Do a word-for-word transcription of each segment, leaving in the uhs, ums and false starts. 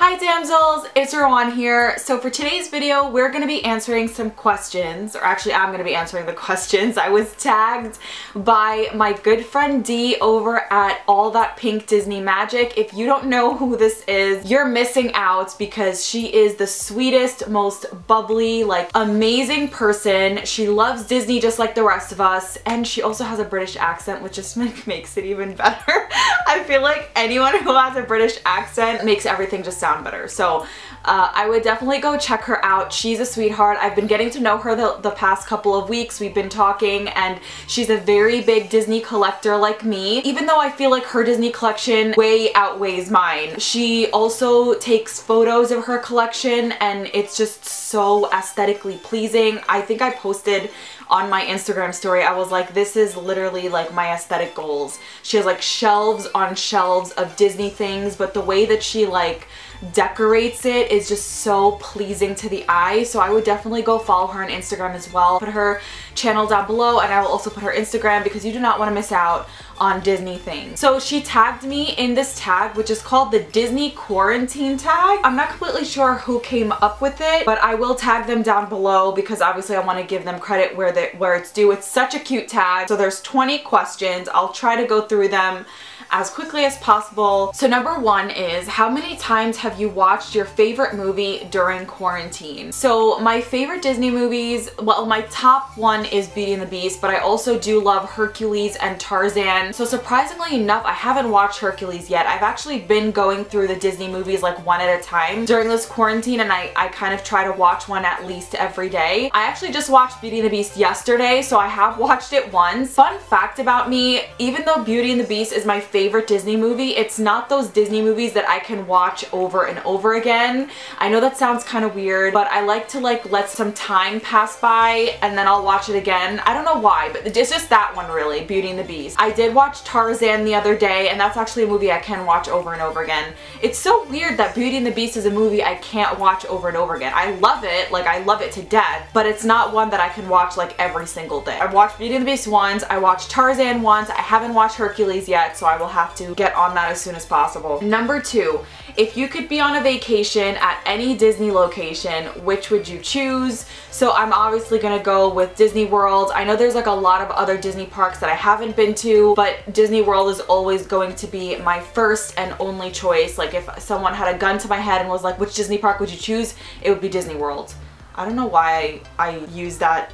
Hi Damsels, it's Rowan here. So for today's video, we're going to be answering some questions, or actually I'm going to be answering the questions. I was tagged by my good friend Dee over at All That Pink Disney Magic. If you don't know who this is, you're missing out because she is the sweetest, most bubbly, like amazing person. She loves Disney just like the rest of us, and she also has a British accent, which just makes it even better. I feel like anyone who has a British accent makes everything just sound better. So uh, I would definitely go check her out. She's a sweetheart. I've been getting to know her the, the past couple of weeks. We've been talking, and she's a very big Disney collector like me. Even though I feel like her Disney collection way outweighs mine, she also takes photos of her collection and it's just so aesthetically pleasing. I think I posted on my Instagram story, I was like, this is literally like my aesthetic goals. She has like shelves on shelves of Disney things, but the way that she like decorates it is just so pleasing to the eye. So I would definitely go follow her on Instagram as well. Put her channel down below, and I will also put her Instagram because you do not want to miss out on Disney things. So she tagged me in this tag, which is called the Disney Quarantine tag. I'm not completely sure who came up with it, but I will tag them down below because obviously I want to give them credit where they, where it's due. It's such a cute tag. So there's twenty questions. I'll try to go through them as quickly as possible. So number one is, how many times have you watched your favorite movie during quarantine? So my favorite Disney movies, well, my top one is Beauty and the Beast, but I also do love Hercules and Tarzan. So surprisingly enough, I haven't watched Hercules yet. I've actually been going through the Disney movies like one at a time during this quarantine, and I, I kind of try to watch one at least every day. I actually just watched Beauty and the Beast yesterday, so I have watched it once. Fun fact about me, even though Beauty and the Beast is my favorite favorite Disney movie, it's not those Disney movies that I can watch over and over again. I know that sounds kind of weird, but I like to like let some time pass by and then I'll watch it again. I don't know why, but it's just that one really, Beauty and the Beast. I did watch Tarzan the other day, and that's actually a movie I can watch over and over again. It's so weird that Beauty and the Beast is a movie I can't watch over and over again. I love it, like I love it to death, but it's not one that I can watch like every single day. I've watched Beauty and the Beast once, I watched Tarzan once, I haven't watched Hercules yet, so I will have to get on that as soon as possible. Number two, if you could be on a vacation at any Disney location, which would you choose? So I'm obviously gonna go with Disney World. I know there's like a lot of other Disney parks that I haven't been to, but Disney World is always going to be my first and only choice. Like if someone had a gun to my head and was like, which Disney park would you choose? It would be Disney World. I don't know why I, I use that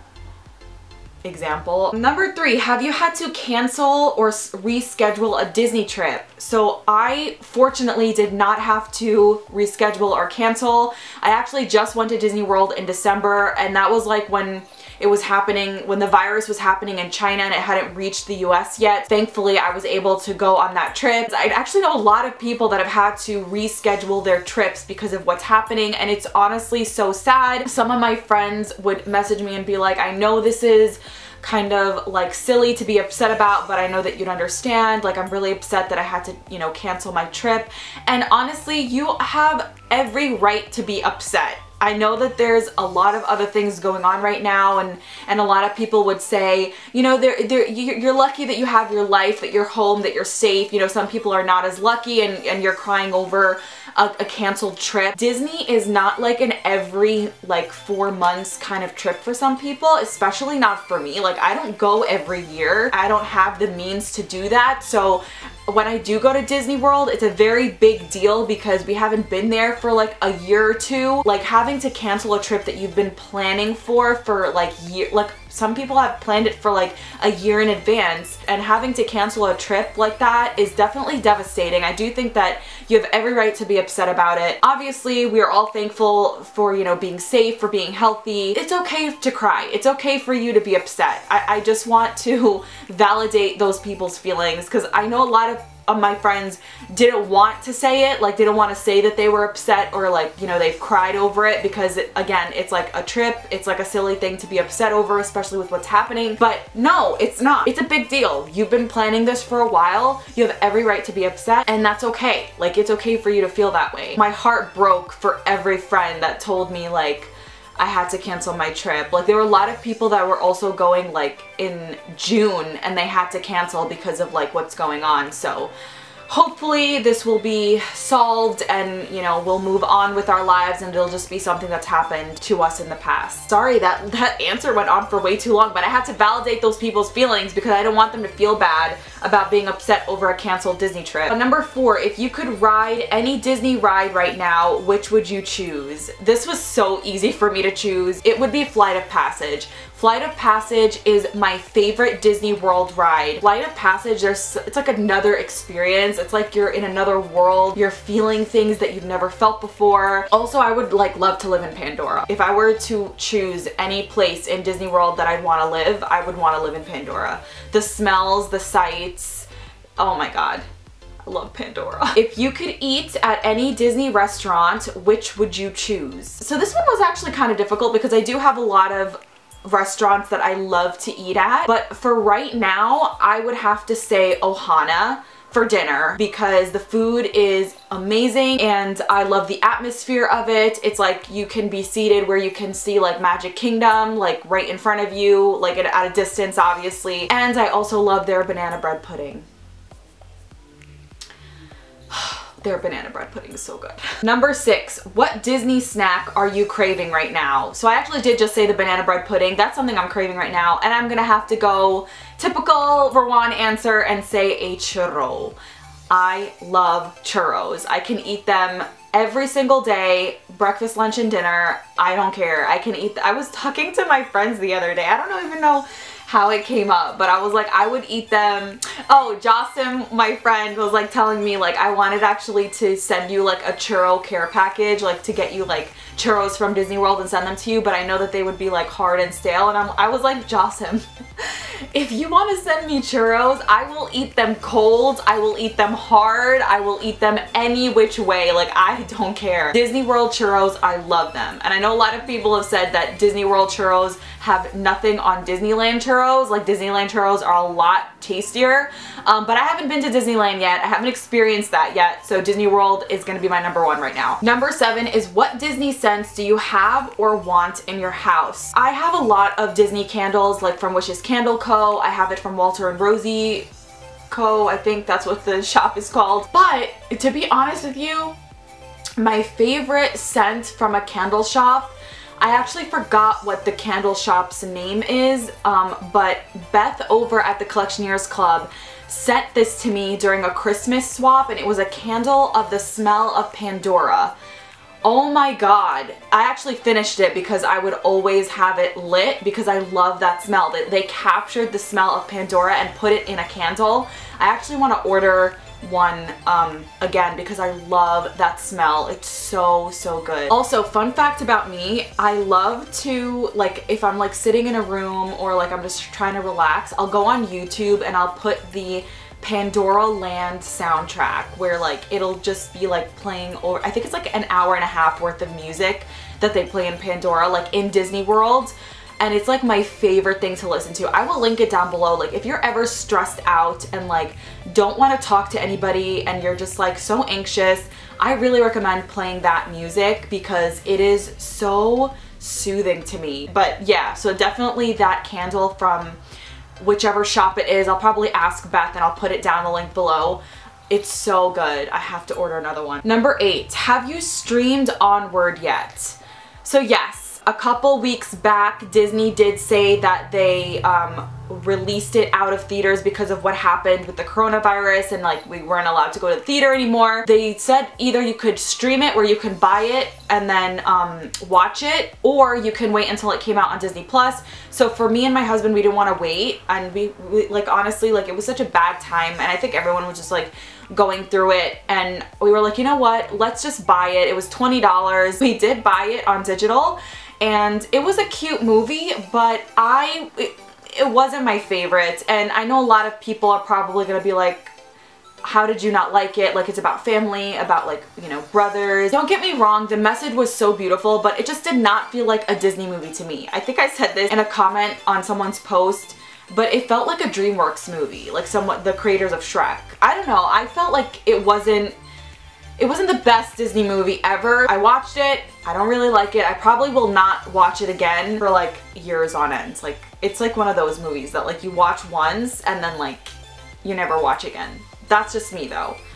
example. Number three, have you had to cancel or reschedule a Disney trip? So I fortunately did not have to reschedule or cancel. I actually just went to Disney World in December, and that was like when it was happening, when the virus was happening in China and it hadn't reached the U S yet. Thankfully, I was able to go on that trip. I actually know a lot of people that have had to reschedule their trips because of what's happening, and it's honestly so sad. Some of my friends would message me and be like, I know this is kind of like silly to be upset about, but I know that you'd understand. Like, I'm really upset that I had to, you know, cancel my trip. And honestly, you have every right to be upset. I know that there's a lot of other things going on right now, and and a lot of people would say, you know, they're, they're, you're lucky that you have your life, that you're home, that you're safe. You know, some people are not as lucky, and, and you're crying over a, a canceled trip. Disney is not like an every like four months kind of trip for some people, especially not for me. Like, I don't go every year. I don't have the means to do that. So when I do go to Disney World, it's a very big deal because we haven't been there for like a year or two. Like, having to cancel a trip that you've been planning for for like year, like some people have planned it for like a year in advance, and having to cancel a trip like that is definitely devastating. I do think that you have every right to be upset about it. Obviously, we are all thankful for, you know, being safe, for being healthy. It's okay to cry. It's okay for you to be upset. I, I just want to validate those people's feelings, because I know a lot of of my friends didn't want to say it, like they don't want to say that they were upset or like, you know, they've cried over it, because it, again, it's like a trip, it's like a silly thing to be upset over, especially with what's happening. But no, it's not. It's a big deal. You've been planning this for a while. You have every right to be upset, and that's okay. Like, it's okay for you to feel that way. My heart broke for every friend that told me like I had to cancel my trip. Like, there were a lot of people that were also going like in June and they had to cancel because of like what's going on. So hopefully this will be solved and, you know, we'll move on with our lives and it'll just be something that's happened to us in the past. Sorry, that, that answer went on for way too long, but I had to validate those people's feelings because I don't want them to feel bad about being upset over a canceled Disney trip. Uh, number four, if you could ride any Disney ride right now, which would you choose? This was so easy for me to choose. It would be Flight of Passage. Flight of Passage is my favorite Disney World ride. Flight of Passage, there's, it's like another experience. It's like you're in another world. You're feeling things that you've never felt before. Also, I would like love to live in Pandora. If I were to choose any place in Disney World that I'd want to live, I would want to live in Pandora. The smells, the sights, oh my god. I love Pandora. If you could eat at any Disney restaurant, which would you choose? So this one was actually kind of difficult because I do have a lot of restaurants that I love to eat at, but for right now I would have to say Ohana for dinner because the food is amazing and I love the atmosphere of it. It's like you can be seated where you can see like Magic Kingdom like right in front of you, like at, at a distance obviously, and I also love their banana bread pudding. Their banana bread pudding is so good. Number six, what Disney snack are you craving right now? So I actually did just say the banana bread pudding. That's something I'm craving right now, and I'm gonna have to go typical Rowan answer and say a churro. I love churros. I can eat them every single day, breakfast, lunch, and dinner. I don't care. I can eat. I was talking to my friends the other day. I don't even know how it came up, but I was like, I would eat them. Oh, Jocelyn, my friend, was like telling me like I wanted actually to send you like a churro care package, like to get you like churros from Disney World and send them to you, but I know that they would be like hard and stale, and I'm, I was like, Jocelyn, if you want to send me churros, I will eat them cold, I will eat them hard, I will eat them any which way, like I don't care. Disney World churros, I love them, and I know a lot of people have said that Disney World churros have nothing on Disneyland churros, like Disneyland churros are a lot tastier, um, but I haven't been to Disneyland yet, I haven't experienced that yet, so Disney World is going to be my number one right now. Number seven is, what Disney scents do you have or want in your house? I have a lot of Disney candles, like from Wishes Candle Co. I have it from Walter and Rosie Co. I think that's what the shop is called. But to be honest with you, my favorite scent from a candle shop, I actually forgot what the candle shop's name is, um, but Beth over at the Collectioneers Club sent this to me during a Christmas swap, and it was a candle of the smell of Pandora. Oh my god. I actually finished it because I would always have it lit because I love that smell. They, they captured the smell of Pandora and put it in a candle. I actually want to order one um, again because I love that smell. It's so, so good. Also, fun fact about me, I love to, like, if I'm like sitting in a room or like I'm just trying to relax, I'll go on YouTube and I'll put the Pandora Land soundtrack where like it'll just be like playing over, I think it's like an hour and a half worth of music that they play in Pandora, like in Disney World, and it's like my favorite thing to listen to. I will link it down below. Like if you're ever stressed out and like don't want to talk to anybody and you're just like so anxious, I really recommend playing that music because it is so soothing to me. But yeah, so definitely that candle from whichever shop it is. I'll probably ask Beth and I'll put it down the link below. It's so good. I have to order another one. Number eight, have you streamed Onward yet? So yes, a couple weeks back, Disney did say that they um, released it out of theaters because of what happened with the coronavirus and like we weren't allowed to go to the theater anymore. They said either you could stream it where you can buy it and then um, watch it, or you can wait until it came out on Disney Plus. So for me and my husband, we didn't want to wait, and we, we like honestly like it was such a bad time, and I think everyone was just like going through it, and we were like, you know what, let's just buy it. It was twenty dollars. We did buy it on digital, and it was a cute movie, but I it, it wasn't my favorite, and I know a lot of people are probably gonna be like, how did you not like it? Like, it's about family, about like, you know, brothers. Don't get me wrong, the message was so beautiful, but it just did not feel like a Disney movie to me. I think I said this in a comment on someone's post, but it felt like a DreamWorks movie, like somewhat the creators of Shrek. I don't know, I felt like it wasn't It wasn't the best Disney movie ever. I watched it, I don't really like it. I probably will not watch it again for like years on end. Like, it's like one of those movies that like you watch once and then like you never watch again. That's just me though.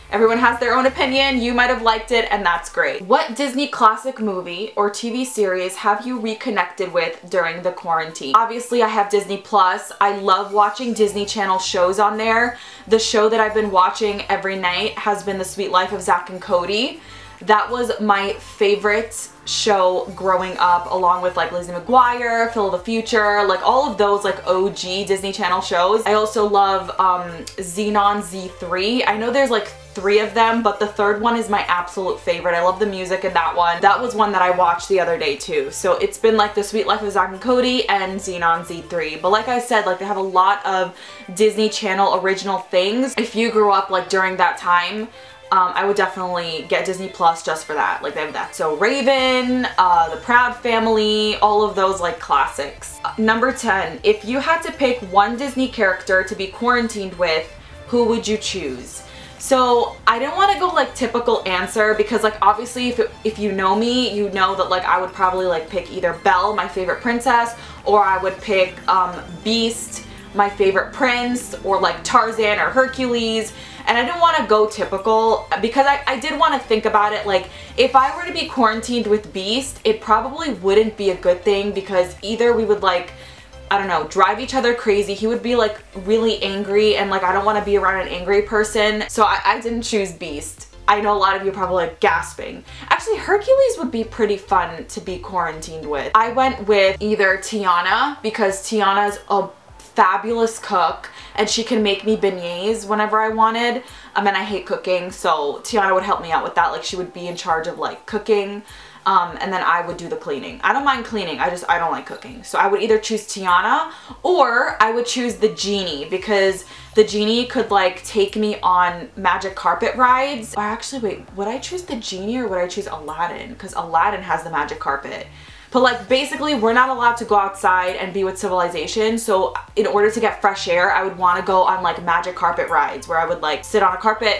Everyone has their own opinion. You might have liked it, and that's great. What Disney classic movie or T V series have you reconnected with during the quarantine? Obviously, I have Disney Plus. I love watching Disney Channel shows on there. The show that I've been watching every night has been The Sweet Life of Zack and Cody. That was my favorite show growing up, along with like Lizzie McGuire, Phil of the Future, like all of those like O G Disney Channel shows. I also love um, Xenon Z three. I know there's like three of them, but the third one is my absolute favorite. I love the music in that one. That was one that I watched the other day too. So it's been like The Sweet Life of Zack and Cody and Xenon Z three. But like I said, like they have a lot of Disney Channel original things. If you grew up like during that time, Um, I would definitely get Disney Plus just for that. Like they have that. So Raven, uh, The Proud Family, all of those like classics. Uh, number ten, if you had to pick one Disney character to be quarantined with, who would you choose? So I didn't want to go like typical answer because like obviously if, it, if you know me, you know that like I would probably like pick either Belle, my favorite princess, or I would pick um, Beast, my favorite prince, or like Tarzan or Hercules. And I didn't want to go typical because I, I did want to think about it. Like if I were to be quarantined with Beast, it probably wouldn't be a good thing because either we would like, I don't know, drive each other crazy. He would be like really angry and like I don't want to be around an angry person. So I, I didn't choose Beast. I know a lot of you are probably like gasping. Actually, Hercules would be pretty fun to be quarantined with. I went with either Tiana because Tiana's a fabulous cook and she can make me beignets whenever I wanted. Um, and I hate cooking, so Tiana would help me out with that. Like she would be in charge of like cooking, um, and then I would do the cleaning. I don't mind cleaning, I just, I don't like cooking. So I would either choose Tiana or I would choose the genie because the genie could like take me on magic carpet rides. Or actually, wait, would I choose the genie or would I choose Aladdin? Because Aladdin has the magic carpet. But like basically we're not allowed to go outside and be with civilization, so in order to get fresh air I would want to go on like magic carpet rides where I would like sit on a carpet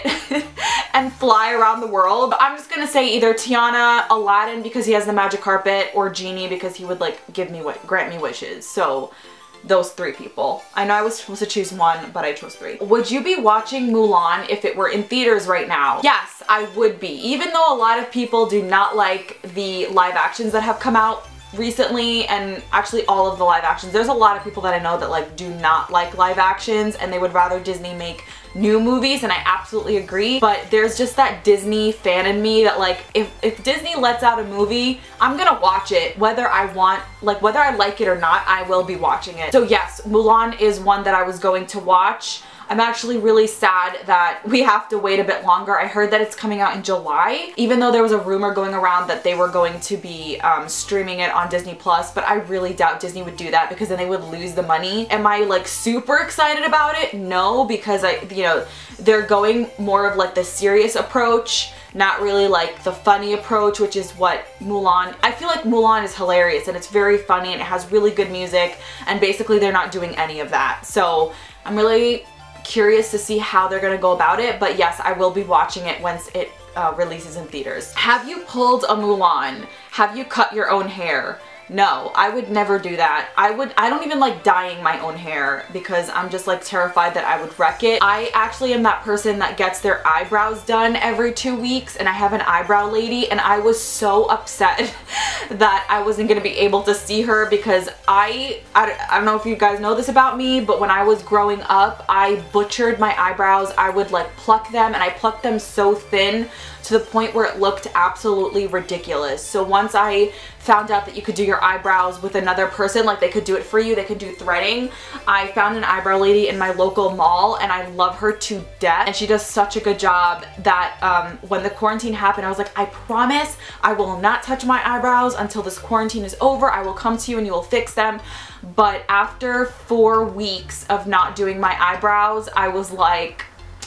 and fly around the world. But I'm just gonna say either Tiana, Aladdin because he has the magic carpet, or Genie because he would like give me, grant me wishes. So those three people. I know I was supposed to choose one, but I chose three. Would you be watching Mulan if it were in theaters right now? Yes, I would be. Even though a lot of people do not like the live actions that have come out recently, and actually all of the live actions. There's a lot of people that I know that like do not like live actions and they would rather Disney make new movies, and I absolutely agree. But there's just that Disney fan in me that like if, if Disney lets out a movie, I'm gonna watch it whether I want, like whether I like it or not, I will be watching it. So yes, Mulan is one that I was going to watch. I'm actually really sad that we have to wait a bit longer. I heard that it's coming out in July, even though there was a rumor going around that they were going to be um, streaming it on Disney Plus, but I really doubt Disney would do that because then they would lose the money. Am I like super excited about it? No, because I, you know, they're going more of like the serious approach, not really like the funny approach, which is what Mulan, I feel like Mulan is hilarious and it's very funny and it has really good music, and basically they're not doing any of that. So I'm really curious to see how they're gonna go about it, but yes, I will be watching it once it uh, releases in theaters. Have you pulled a Mulan? Have you cut your own hair? No, I would never do that. I would, I don't even like dyeing my own hair because I'm just like terrified that I would wreck it. I actually am that person that gets their eyebrows done every two weeks and I have an eyebrow lady, and I was so upset that I wasn't gonna be able to see her because I, I, I don't know if you guys know this about me, but when I was growing up, I butchered my eyebrows. I would like pluck them, and I plucked them so thin to the point where it looked absolutely ridiculous. So once I found out that you could do your eyebrows with another person, like they could do it for you, they could do threading, I found an eyebrow lady in my local mall and I love her to death, and she does such a good job that um, when the quarantine happened, I was like, I promise I will not touch my eyebrows until this quarantine is over. I will come to you and you will fix them. But after four weeks of not doing my eyebrows, I was like,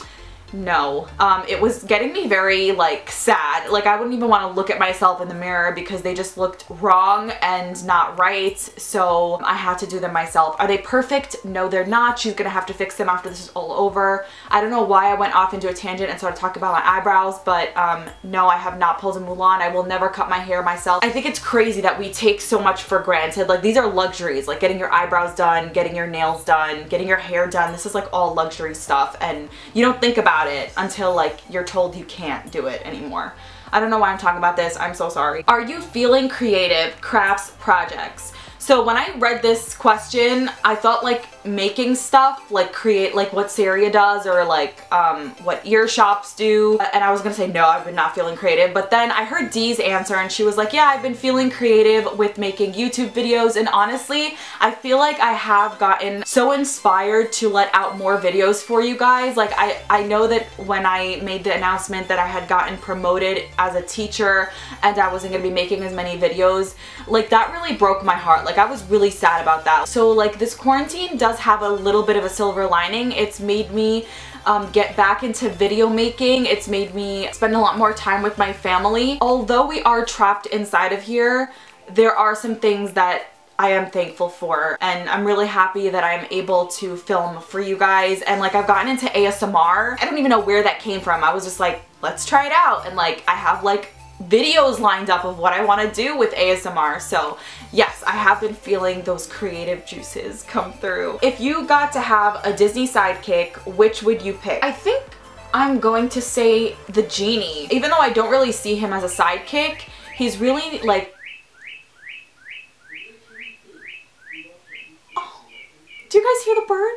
no. Um, it was getting me very like sad. Like I wouldn't even want to look at myself in the mirror because they just looked wrong and not right. So I had to do them myself. Are they perfect? No, they're not. She's gonna have to fix them after this is all over. I don't know why I went off into a tangent and started talking about my eyebrows, but um, no, I have not pulled a Mulan. I will never cut my hair myself. I think it's crazy that we take so much for granted. Like these are luxuries, like getting your eyebrows done, getting your nails done, getting your hair done. This is like all luxury stuff and you don't think about about it until like you're told you can't do it anymore. I don't know why I'm talking about this. I'm so sorry. Are you feeling creative? Crafts, projects. So when I read this question, I thought like making stuff, like create like what Saria does or like um, what ear shops do. And I was gonna say no, I've been not feeling creative. But then I heard Dee's answer and she was like, yeah, I've been feeling creative with making YouTube videos. And honestly, I feel like I have gotten so inspired to let out more videos for you guys. Like I, I know that when I made the announcement that I had gotten promoted as a teacher and I wasn't gonna be making as many videos, like that really broke my heart. Like I was really sad about that. So like this quarantine does have a little bit of a silver lining. It's made me um, get back into video making. It's made me spend a lot more time with my family. Although we are trapped inside of here, there are some things that I am thankful for, and I'm really happy that I'm able to film for you guys. And like I've gotten into A S M R. I don't even know where that came from. I was just like, let's try it out. And like I have like videos lined up of what I want to do with A S M R. So yes, I have been feeling those creative juices come through. If you got to have a Disney sidekick, which would you pick? I think I'm going to say the genie. Even though I don't really see him as a sidekick, he's really like, oh, do you guys hear the bird?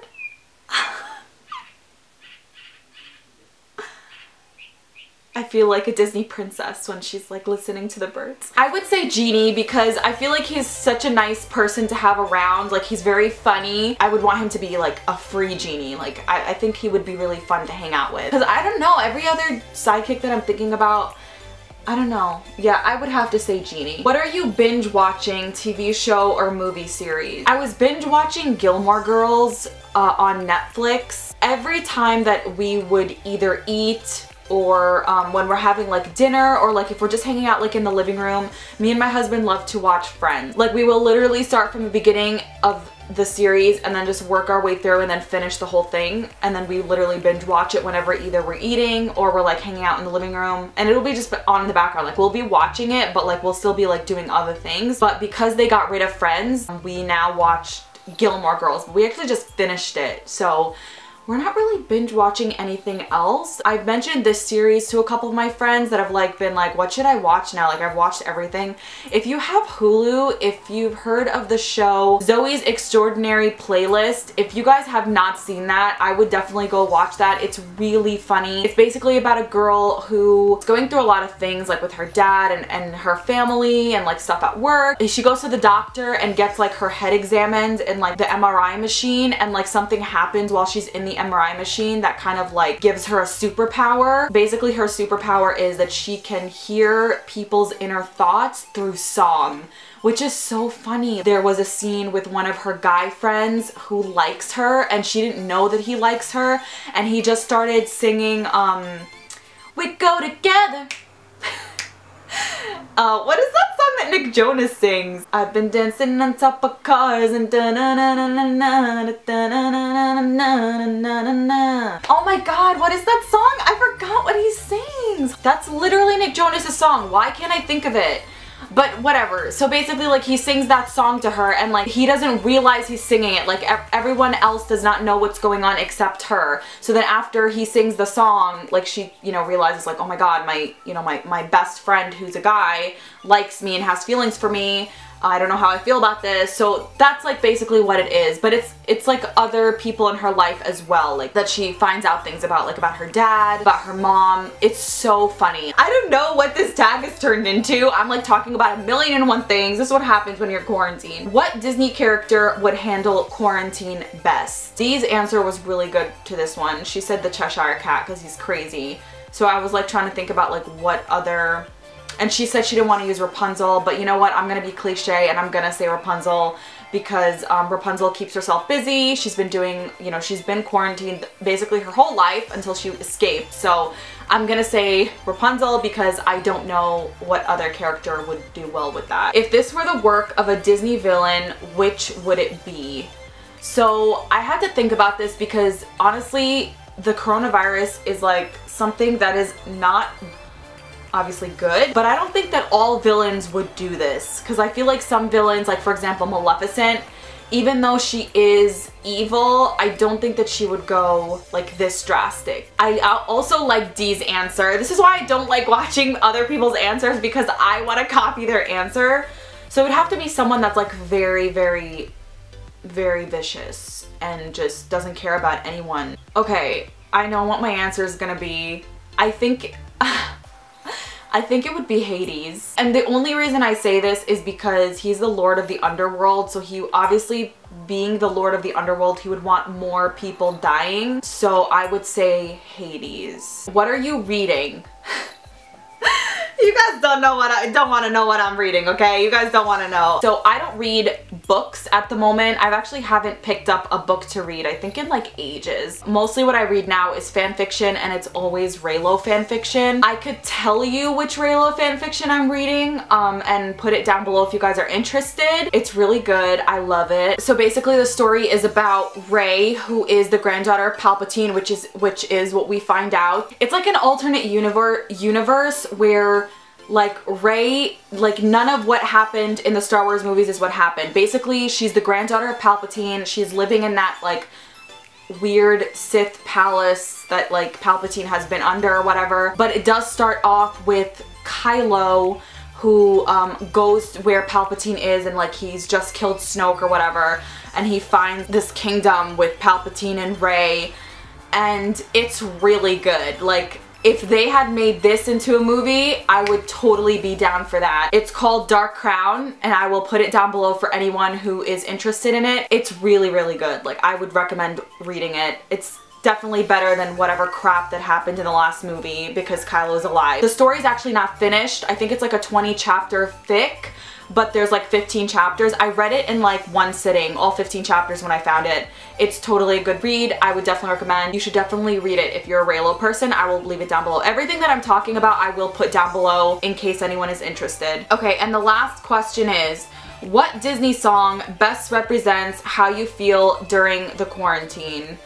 I feel like a Disney princess when she's like listening to the birds. I would say Genie because I feel like he's such a nice person to have around. Like he's very funny. I would want him to be like a free Genie. Like I, I think he would be really fun to hang out with. Because I don't know, every other sidekick that I'm thinking about, I don't know. Yeah, I would have to say Genie. What are you binge watching, T V show or movie series? I was binge watching Gilmore Girls uh, on Netflix. Every time that we would either eat or um, when we're having like dinner, or like if we're just hanging out like in the living room, me and my husband love to watch Friends. Like we will literally start from the beginning of the series and then just work our way through and then finish the whole thing, and then we literally binge watch it whenever either we're eating or we're like hanging out in the living room, and it'll be just on in the background. Like we'll be watching it, but like we'll still be like doing other things. But because they got rid of Friends, we now watch Gilmore Girls. We actually just finished it, so we're not really binge watching anything else. I've mentioned this series to a couple of my friends that have like been like, what should I watch now? Like I've watched everything. If you have Hulu, if you've heard of the show Zoe's Extraordinary Playlist, if you guys have not seen that, I would definitely go watch that. It's really funny. It's basically about a girl who's going through a lot of things like with her dad and, and her family and like stuff at work. She goes to the doctor and gets like her head examined in like the M R I machine, and like something happens while she's in the M R I machine that kind of like gives her a superpower. Basically her superpower is that she can hear people's inner thoughts through song, which is so funny. There was a scene with one of her guy friends who likes her and she didn't know that he likes her, and he just started singing um We Go Together. Uh, what is that song that Nick Jonas sings? I've been dancing on top of cars and da na na na na na na na na na na na. Oh my god, what is that song? I forgot what he sings. That's literally Nick Jonas' song. Why can't I think of it? But whatever. So basically like he sings that song to her, and like he doesn't realize he's singing it. Like ev everyone else does not know what's going on except her. So then after he sings the song, like she, you know, realizes like, oh my god, my, you know, my, my best friend who's a guy likes me and has feelings for me. I don't know how I feel about this. So that's like basically what it is. But it's it's like other people in her life as well, like that she finds out things about, like about her dad, about her mom. It's so funny. I don't know what this tag has turned into. I'm like talking about a million and one things. This is what happens when you're quarantined. What Disney character would handle quarantine best? Dee's answer was really good to this one. She said the Cheshire Cat because he's crazy. So I was like trying to think about like what other... And she said she didn't want to use Rapunzel, but you know what? I'm going to be cliche and I'm going to say Rapunzel because um, Rapunzel keeps herself busy. She's been doing, you know, she's been quarantined basically her whole life until she escaped. So I'm going to say Rapunzel because I don't know what other character would do well with that. If this were the work of a Disney villain, which would it be? So I had to think about this because honestly, the coronavirus is like something that is not obviously good, but I don't think that all villains would do this, because I feel like some villains, like for example Maleficent, even though she is evil, I don't think that she would go like this drastic. I also like D's answer. This is why I don't like watching other people's answers, because I want to copy their answer. So it would have to be someone that's like very, very, very vicious and just doesn't care about anyone. Okay, I know what my answer is gonna be. I think... I think it would be Hades. And the only reason I say this is because he's the Lord of the Underworld, so he obviously, being the Lord of the Underworld, he would want more people dying. So I would say Hades. What are you reading? You guys don't know what I don't want to know what I'm reading, okay? You guys don't want to know. So I don't read books at the moment. I've actually haven't picked up a book to read, I think in like ages. Mostly what I read now is fan fiction, and it's always Raylo fan fiction. I could tell you which Raylo fan fiction I'm reading um, and put it down below if you guys are interested. It's really good. I love it. So basically the story is about Rey, who is the granddaughter of Palpatine, which is which is what we find out. It's like an alternate universe universe where like Rey, like none of what happened in the Star Wars movies is what happened. Basically, she's the granddaughter of Palpatine. She's living in that like weird Sith palace that like Palpatine has been under or whatever. But it does start off with Kylo, who um, goes where Palpatine is, and like he's just killed Snoke or whatever, and he finds this kingdom with Palpatine and Rey, and it's really good. Like, if they had made this into a movie, I would totally be down for that. It's called Dark Crown, and I will put it down below for anyone who is interested in it. It's really, really good. Like, I would recommend reading it. It's definitely better than whatever crap that happened in the last movie because Kylo's alive. The story's actually not finished. I think it's like a twenty chapter fic, but there's like fifteen chapters. I read it in like one sitting, all fifteen chapters when I found it. It's totally a good read. I would definitely recommend. You should definitely read it if you're a Raylo person. I will leave it down below. Everything that I'm talking about, I will put down below in case anyone is interested. Okay, and the last question is, what Disney song best represents how you feel during the quarantine?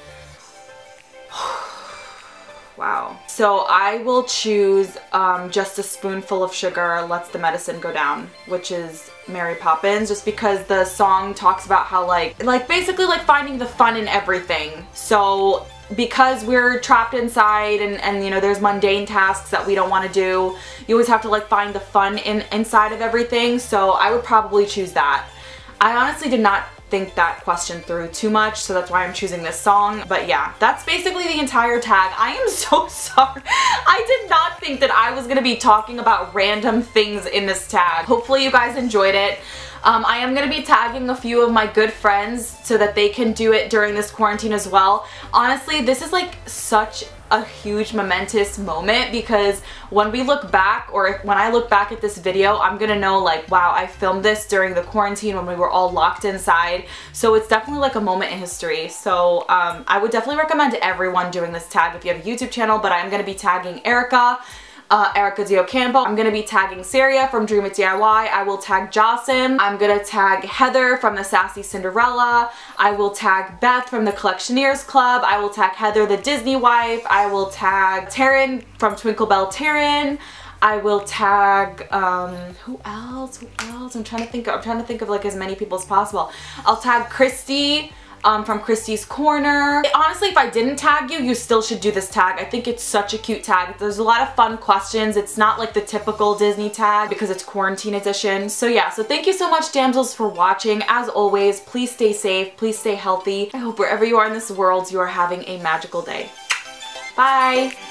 Wow. So I will choose um, Just a Spoonful of Sugar Lets the Medicine Go Down, which is Mary Poppins, just because the song talks about how like, like basically like finding the fun in everything. So because we're trapped inside and, and you know, there's mundane tasks that we don't want to do, you always have to like find the fun in inside of everything. So I would probably choose that. I honestly did not think that question through too much, so that's why I'm choosing this song. But yeah, that's basically the entire tag. I am so sorry. I did not think that I was gonna be talking about random things in this tag. Hopefully you guys enjoyed it. Um, I am going to be tagging a few of my good friends so that they can do it during this quarantine as well. Honestly, this is like such a huge momentous moment, because when we look back, or when I look back at this video, I'm gonna know like, wow, I filmed this during the quarantine when we were all locked inside. So it's definitely like a moment in history. So um, I would definitely recommend everyone doing this tag if you have a YouTube channel, but I'm gonna be tagging Erica, Uh, Erica D. Ocampo. I'm gonna be tagging Saria from Dream It D I Y. I will tag Jocelyn. I'm gonna tag Heather from the Sassy Cinderella. I will tag Beth from the Collectioneers Club. I will tag Heather the Disney wife. I will tag Taryn from Twinkle Bell Taryn. I will tag, um, who else? Who else? I'm trying to think of, I'm trying to think of like as many people as possible. I'll tag Christy. Um, from Christy's Corner. Honestly, if I didn't tag you, you still should do this tag. I think it's such a cute tag. There's a lot of fun questions. It's not like the typical Disney tag because it's quarantine edition. So yeah, so thank you so much, Damsels, for watching. As always, please stay safe. Please stay healthy. I hope wherever you are in this world, you are having a magical day. Bye!